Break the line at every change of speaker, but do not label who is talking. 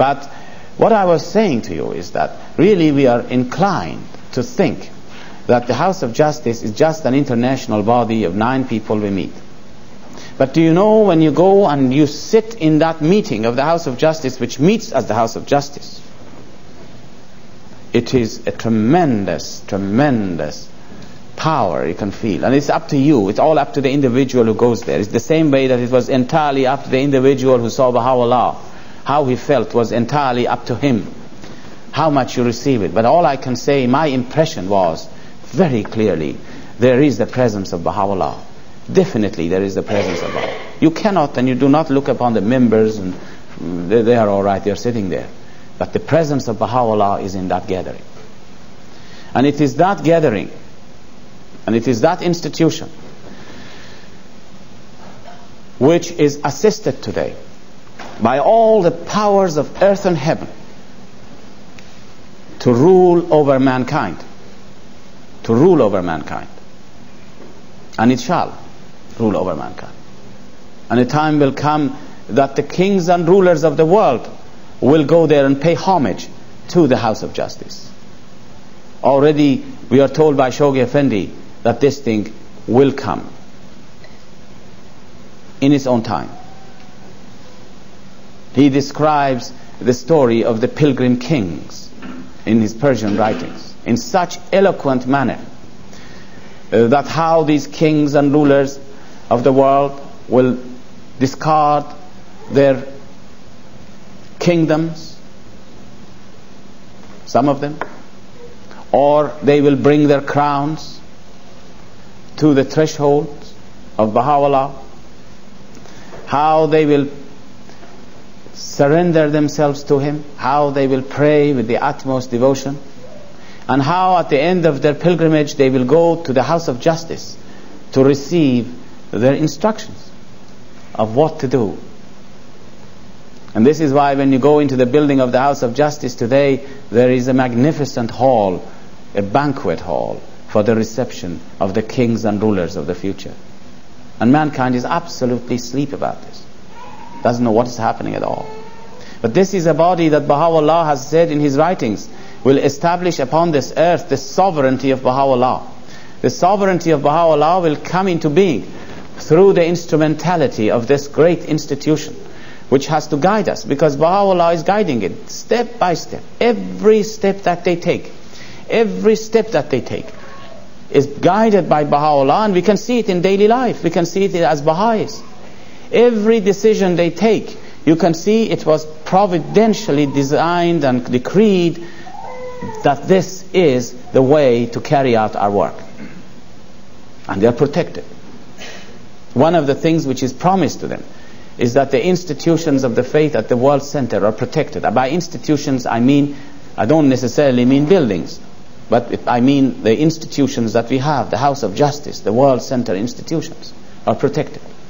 But what I was saying to you is that really we are inclined to think that the House of Justice is just an international body of 9 people we meet. But do you know, when you go and you sit in that meeting of the House of Justice, which meets as the House of Justice, it is a tremendous, tremendous power you can feel. And it's up to you. It's all up to the individual who goes there. It's the same way that it was entirely up to the individual who saw Baha'u'llah. How he felt was entirely up to him. How much you receive it. But all I can say, my impression was very clearly, there is the presence of Baha'u'llah. Definitely there is the presence of Baha'u'llah. You cannot and you do not look upon the members and they are all right, they are sitting there. But the presence of Baha'u'llah is in that gathering. And it is that gathering, and it is that institution which is assisted today by all the powers of earth and heaven to rule over mankind. To rule over mankind. And it shall rule over mankind. And a time will come that the kings and rulers of the world will go there and pay homage to the House of Justice. Already we are told by Shoghi Effendi that this thing will come in its own time. He describes the story of the pilgrim kings in his Persian writings in such eloquent manner that how these kings and rulers of the world will discard their kingdoms, some of them, or they will bring their crowns to the threshold of Baha'u'llah, how they will surrender themselves to him, how they will pray with the utmost devotion, and how at the end of their pilgrimage they will go to the House of Justice to receive their instructions of what to do. And this is why when you go into the building of the House of Justice today, there is a magnificent hall, a banquet hall for the reception of the kings and rulers of the future. And mankind is absolutely asleep about this. Doesn't know what is happening at all. But this is a body that Baha'u'llah has said in his writings will establish upon this earth the sovereignty of Baha'u'llah. The sovereignty of Baha'u'llah will come into being through the instrumentality of this great institution, which has to guide us, because Baha'u'llah is guiding it step by step. Every step that they take is guided by Baha'u'llah, and we can see it in daily life. We can see it as Baha'is. Every decision they take, you can see it was providentially designed and decreed that this is the way to carry out our work. And they are protected. One of the things which is promised to them is that the institutions of the faith at the World Center are protected. By institutions I don't necessarily mean buildings, but I mean the institutions that we have, the House of Justice, the World Center institutions are protected.